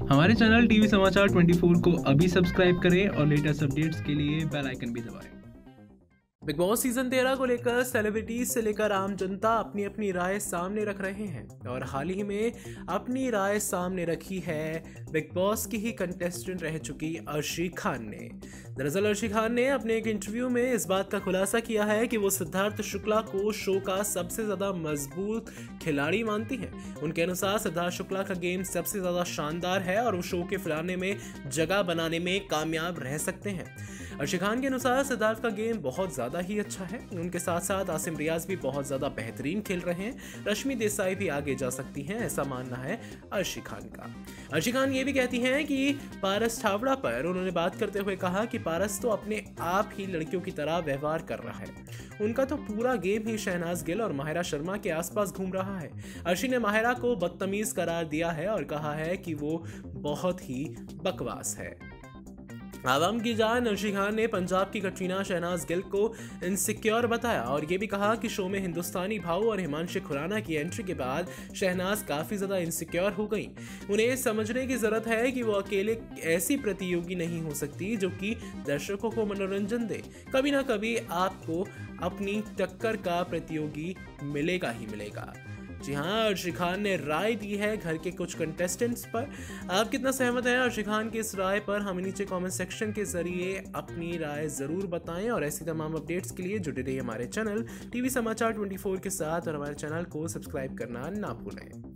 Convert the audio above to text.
हमारे channel TV समाचार 24 को अभी सब्सक्राइब करें और लेटेस्ट अपडेट्स के लिए बेल आइकन भी दबाएं। बिग बॉस सीजन 13 को लेकर सेलिब्रिटीज से लेकर आम जनता अपनी अपनी राय सामने रख रहे हैं और हाल ही में अपनी राय सामने रखी है बिग बॉस की ही कंटेस्टेंट रह चुकी अर्शी खान ने। दरअसल अर्शी खान ने अपने एक इंटरव्यू में इस बात का खुलासा किया है कि वो सिद्धार्थ शुक्ला को शो का सबसे ज्यादा मजबूत खिलाड़ी मानती हैं। उनके अनुसार सिद्धार्थ शुक्ला का गेम सबसे ज्यादा शानदार है और वो शो के फैलाने में जगह बनाने में कामयाब रह सकते हैं। अर्शी खान के अनुसार सिद्धार्थ का गेम बहुत ज़्यादा ही अच्छा है। उनके साथ साथ आसिम रियाज भी बहुत ज़्यादा बेहतरीन खेल रहे हैं। रश्मि देसाई भी आगे जा सकती हैं, ऐसा मानना है अर्शी खान का। अर्शी खान ये भी कहती हैं कि पारस छावड़ा पर उन्होंने बात करते हुए कहा कि पारस तो अपने आप ही लड़कियों की तरह व्यवहार कर रहा है। उनका तो पूरा गेम ही शहनाज गिल और माहिरा शर्मा के आसपास घूम रहा है। अर्शी ने माहिरा को बदतमीज करार दिया है और कहा है कि वो बहुत ही बकवास है। आवाम की जान अर्शी खान ने पंजाब की कटरीना शहनाज गिल को इनसिक्योर बताया और ये भी कहा कि शो में हिंदुस्तानी भाऊ और हिमांशु खुराना की एंट्री के बाद शहनाज काफ़ी ज़्यादा इनसिक्योर हो गई। उन्हें समझने की ज़रूरत है कि वो अकेले ऐसी प्रतियोगी नहीं हो सकती जो कि दर्शकों को मनोरंजन दे। कभी ना कभी आपको अपनी टक्कर का प्रतियोगी मिलेगा ही मिलेगा। जी हाँ, अर्शी खान ने राय दी है घर के कुछ कंटेस्टेंट्स पर। आप कितना सहमत हैं अर्शी खान की इस राय पर? हमें नीचे कमेंट सेक्शन के जरिए अपनी राय ज़रूर बताएं और ऐसी तमाम अपडेट्स के लिए जुड़े रहिए हमारे चैनल टीवी समाचार 24 के साथ और हमारे चैनल को सब्सक्राइब करना ना भूलें।